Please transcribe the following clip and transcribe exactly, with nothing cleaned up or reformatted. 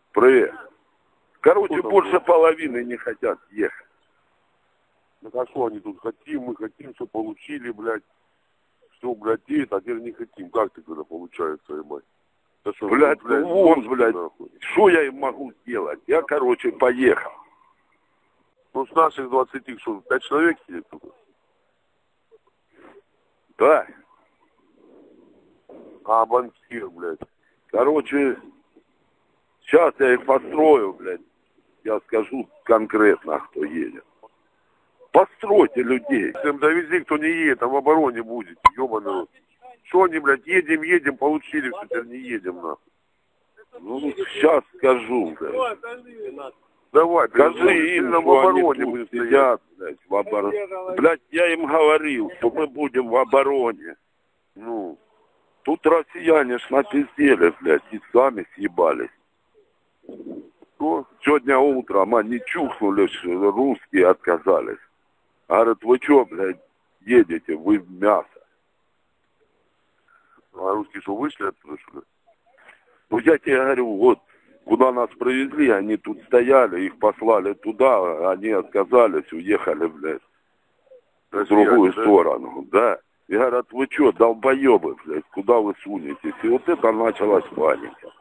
Привет. Короче, больше было? половины не хотят ехать. Ну а что они тут хотим, мы хотим, что получили, блядь. Все, блядь, есть, а теперь не хотим. Как ты тогда получается, ебать? Да что, блядь, блядь, вон, блядь, что я им могу сделать? Я, короче, поехал. Ну, с наших двадцати, что, пять человек сидит тут? Да. А банкир, блядь. Короче, сейчас я их построю, блядь. Я скажу конкретно, кто едет. Постройте людей. Всем довези, кто не едет, там в обороне будет, ебаный рот. Что они, блядь, едем, едем, получили, все, теперь не едем, нахуй. Ну, сейчас скажу, блядь. Давай, скажи им, в что обороне они будем тут стоять. сидят, блядь, в обороне. Блядь, я им говорил, что мы будем в обороне. Ну, тут россияне ж напиздели, блядь, и сами съебались. что? Сегодня утром они чухнулись, русские отказались. Говорят, вы что, блядь, едете, вы в мясо. А русские что, вышли оттуда, что ли? Ну, я тебе говорю, вот, куда нас привезли, они тут стояли, их послали туда, они отказались, уехали, блядь, в другую да? сторону, да. И говорят, вы что, долбоебы, блядь, куда вы сунетесь? И вот это началась паника.